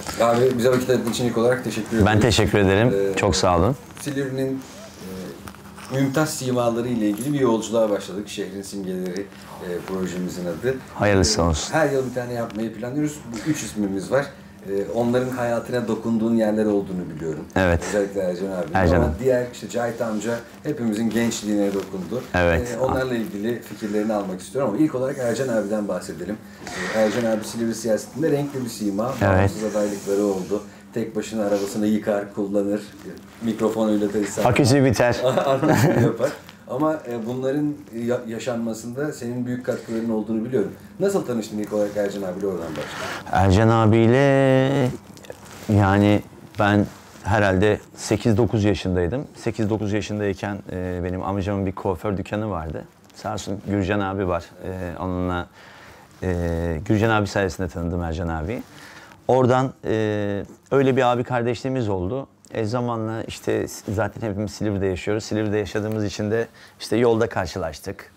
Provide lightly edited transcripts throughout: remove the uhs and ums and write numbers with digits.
Abi bize vakit ayırdığın için ilk olarak teşekkür ederim. Ben teşekkür ederim. Çok sağ olun. Silivri'nin mümtaz simaları ile ilgili bir yolculuğa başladık. Şehrin simgeleri projemizin adı. Hayırlısı olsun. Her yıl bir tane yapmayı planlıyoruz. 3 ismimiz var. Onların hayatına dokunduğun yerler olduğunu biliyorum. Evet. Özellikle Ercan abi. Ercan. Ama diğer işte Cahit amca hepimizin gençliğine dokundu. Evet. Onlarla ilgili fikirlerini almak istiyorum ama ilk olarak Ercan abiden bahsedelim. Ercan abi Silivri siyasetinde renkli bir sima. Evet. Bağımsız adaylıkları oldu. Tek başına arabasını yıkar, kullanır. Mikrofonuyla da insan. Aküsü biter. Anlatımı yapar. Ama bunların yaşanmasında senin büyük katkıların olduğunu biliyorum. Nasıl tanıştın ilk olarak Ercan abiyle, oradan başlayalım. Ercan abiyle yani ben herhalde 8-9 yaşındaydım. 8-9 yaşındayken benim amcamın bir kuaför dükkanı vardı. Sağ olsun Gürcan abi var. Onunla Gürcan abi sayesinde tanıdım Ercan abiyi. Oradan öyle bir abi kardeşliğimiz oldu. Zamanla işte zaten hepimiz Silivri'de yaşıyoruz. Silivri'de yaşadığımız için de işte yolda karşılaştık.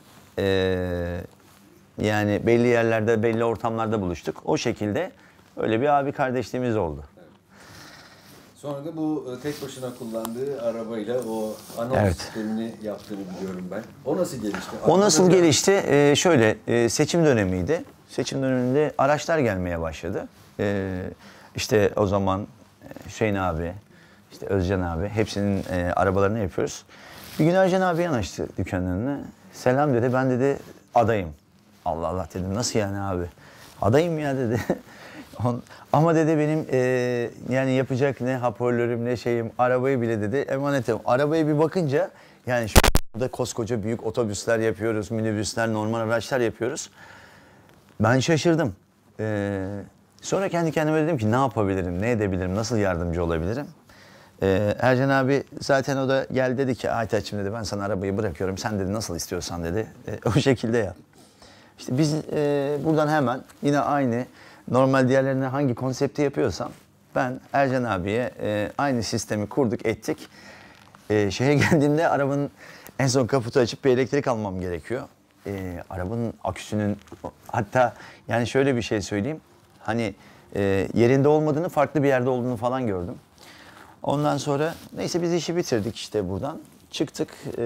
Yani belli yerlerde, belli ortamlarda buluştuk. O şekilde öyle bir abi kardeşliğimiz oldu. Evet. Sonra da bu tek başına kullandığı arabayla o anons sistemini yaptığını biliyorum ben. O nasıl gelişti? O nasıl gelişti? Şöyle, seçim dönemiydi. Seçim döneminde araçlar gelmeye başladı. İşte o zaman Hüseyin abi, işte Özcan abi, hepsinin arabalarını yapıyoruz. Bir gün Ercan abi yanaştı dükkanın önüne. Selam dedi, ben dedi adayım. Allah Allah dedim, nasıl yani abi? Adayım ya dedi. Ama dedi benim yani yapacak ne hoparlörüm ne şeyim, arabayı bile dedi emanetim. Arabaya bir bakınca yani şurada koskoca büyük otobüsler yapıyoruz, minibüsler, normal araçlar yapıyoruz. Ben şaşırdım. Sonra kendi kendime dedim ki ne yapabilirim, ne edebilirim, nasıl yardımcı olabilirim? Ercan abi zaten o da geldi dedi ki Aytaç'ım dedi ben sana arabayı bırakıyorum. Sen dedi nasıl istiyorsan dedi. O şekilde yap. İşte biz buradan hemen yine aynı normal diğerlerine hangi konsepti yapıyorsam ben Ercan abiye aynı sistemi kurduk ettik. Şeye geldiğimde arabanın en son kaputu açıp bir elektrik almam gerekiyor. Arabanın aküsünün hatta yani şöyle bir şey söyleyeyim. Hani yerinde olmadığını farklı bir yerde olduğunu falan gördüm. Ondan sonra neyse biz işi bitirdik işte buradan. Çıktık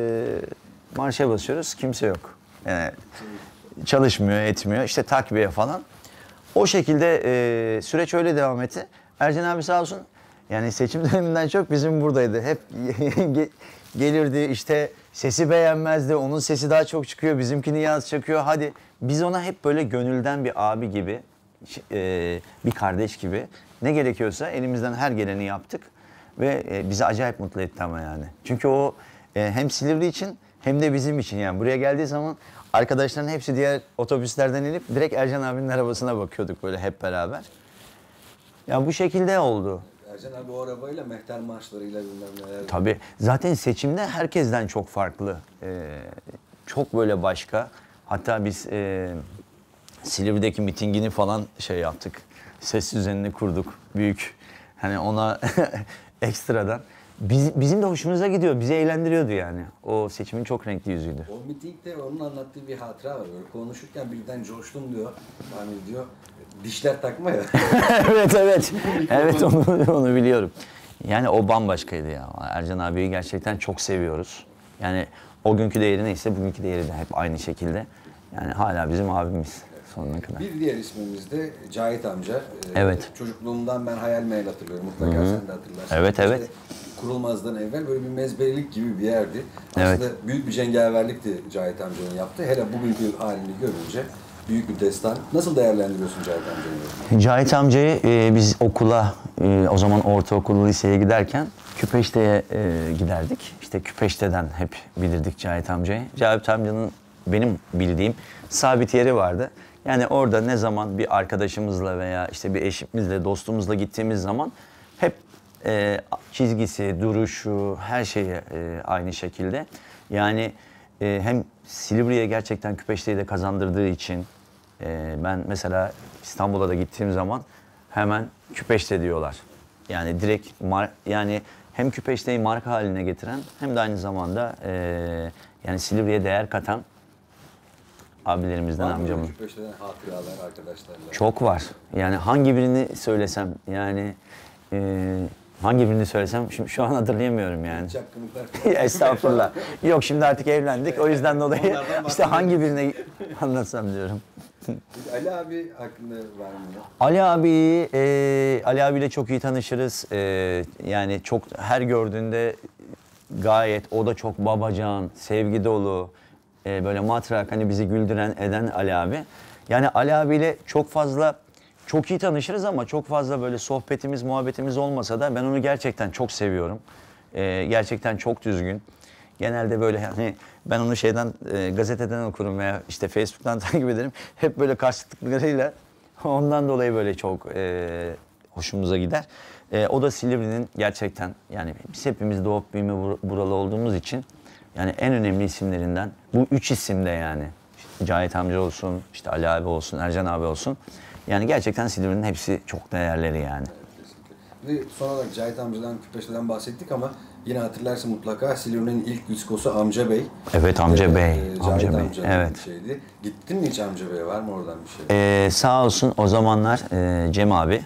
marşa basıyoruz kimse yok. Yani, çalışmıyor etmiyor işte takviye falan. O şekilde süreç öyle devam etti. Ercan abi sağ olsun yani seçim döneminden çok bizim buradaydı. Hep gelirdi işte sesi beğenmezdi. Onun sesi daha çok çıkıyor. Bizimkini yaz çakıyor. Hadi biz ona hep böyle gönülden bir abi gibi, bir kardeş gibi ne gerekiyorsa elimizden her geleni yaptık. Ve bizi acayip mutlu etti ama yani. Çünkü o hem Silivri için hem de bizim için yani. Buraya geldiği zaman arkadaşların hepsi diğer otobüslerden inip direkt Ercan abinin arabasına bakıyorduk böyle hep beraber. Ya bu şekilde oldu. Ercan abi o arabayla mehter marşlarıyla bilmem neler. Tabii. Zaten seçimde herkesten çok farklı. Çok böyle başka. Hatta biz Silivri'deki mitingini falan şey yaptık. Ses düzenini kurduk. Büyük. Hani ona ekstradan. Bizim de hoşumuza gidiyor. Bizi eğlendiriyordu yani. O seçimin çok renkli yüzüydü. O mitingde onun anlattığı bir hatıra var. Böyle konuşurken birden coştum diyor. Yani diyor dişler takma ya. Evet evet. Evet onu biliyorum. Yani o bambaşkaydı ya. Ercan abiyi gerçekten çok seviyoruz. Yani o günkü değeri neyse bugünkü değeri de hep aynı şekilde. Yani hala bizim abimiz sonuna kadar. Bir diğer ismimiz de Cahit amca. Evet. Çocukluğumdan ben hayal meyal hatırlıyorum. Mutlaka sen de hatırlarsın. Evet evet. İşte kurulmazdan evvel böyle bir mezbelelik gibi bir yerdi. Evet. Aslında büyük bir cengaverlikti Cahit amcanın yaptığı. Hele bugünkü halini görünce büyük bir destan. Nasıl değerlendiriyorsun Cahit amcanı? Cahit amcayı biz okula, o zaman ortaokul, liseye giderken Küpeşte'ye giderdik. İşte Küpeşte'den hep bilirdik Cahit amcayı. Cahit amcanın benim bildiğim sabit yeri vardı. Yani orada ne zaman bir arkadaşımızla veya işte bir eşimizle, dostumuzla gittiğimiz zaman hep çizgisi, duruşu, her şeyi aynı şekilde. Yani hem Silivri'ye gerçekten Küpeşte'yi de kazandırdığı için ben mesela İstanbul'a da gittiğim zaman hemen Küpeşte diyorlar. Yani direkt yani hem Küpeşte'yi marka haline getiren hem de aynı zamanda yani Silivri'ye değer katan abilerimizden, Var mı amcamın. Küpeşte'den hatıralar arkadaşlarla? Çok var. Yani hangi birini söylesem, yani hangi birini söylesem şimdi şu an hatırlayamıyorum yani. Çapkınlıklar. Estağfurullah. Yok, şimdi artık evlendik. O yüzden dolayı işte hangi birini anlatsam diyorum. Ali abi hakkında var mı? Ali abi, Ali abiyle çok iyi tanışırız. Yani çok, her gördüğünde gayet, o da çok babacan, sevgi dolu, böyle matrak, hani bizi güldüren eden Ali abi. Yani Ali abiyle çok iyi tanışırız ama çok fazla böyle sohbetimiz, muhabbetimiz olmasa da ben onu gerçekten çok seviyorum. Gerçekten çok düzgün. Genelde böyle, hani ben onu gazeteden okurum veya işte Facebook'tan takip ederim. Hep böyle karşılıklarıyla, ondan dolayı böyle çok hoşumuza gider. O da Silivri'nin gerçekten, yani biz hepimiz doğup büyüme buralı olduğumuz için yani en önemli isimlerinden bu 3 isimde yani. İşte Cahit amca olsun, işte Ali abi olsun, Ercan abi olsun. Yani gerçekten Silivri'nin hepsi çok değerleri yani. Ve son olarak Cahit amcadan, Küpeşte'den bahsettik ama yine hatırlarsın mutlaka Silivri'nin ilk diskosu Amca Bey. Evet, Amca Bey. Cahit Amca Bey. amcanın Evet. şeydi. Gittin mi hiç Amca Bey'e? Var mı oradan bir şey? Sağ olsun, o zamanlar Cem abi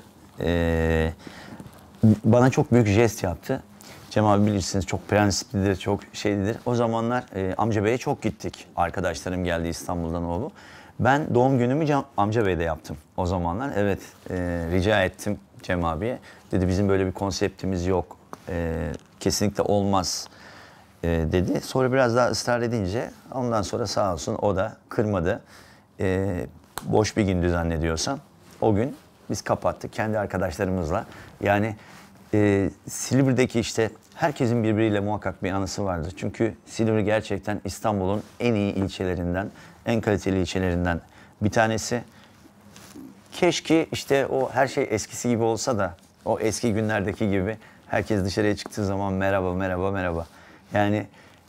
bana çok büyük jest yaptı. Cem abi bilirsiniz çok prensiplidir, çok şeylidir. O zamanlar Amca Bey'e çok gittik. Arkadaşlarım geldi İstanbul'dan, o bu. Ben doğum günümü Amca Bey'de yaptım o zamanlar. Evet, rica ettim Cem abiye. Dedi bizim böyle bir konseptimiz yok. Kesinlikle olmaz dedi. Sonra biraz daha ısrar edince, ondan sonra sağ olsun o da kırmadı. Boş bir gündü zannediyorsam. O gün biz kapattık kendi arkadaşlarımızla. Yani Silivri'deki işte herkesin birbiriyle muhakkak bir anısı vardır. Çünkü Silivri gerçekten İstanbul'un en iyi ilçelerinden, en kaliteli ilçelerinden bir tanesi. Keşke işte o her şey eskisi gibi olsa da, o eski günlerdeki gibi herkes dışarıya çıktığı zaman merhaba, merhaba, merhaba. Yani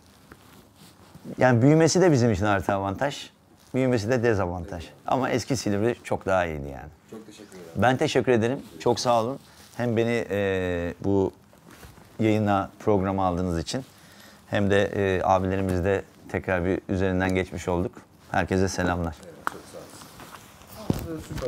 büyümesi de bizim için artı avantaj, büyümesi de dezavantaj. Ama eski Silivri çok daha iyiydi yani. Çok teşekkür ederim. Ben teşekkür ederim. Çok sağ olun. Hem beni bu yayına, programa aldığınız için, hem de abilerimizle tekrar bir üzerinden geçmiş olduk. Herkese selamlar. Evet, çok sağ olun. Süper.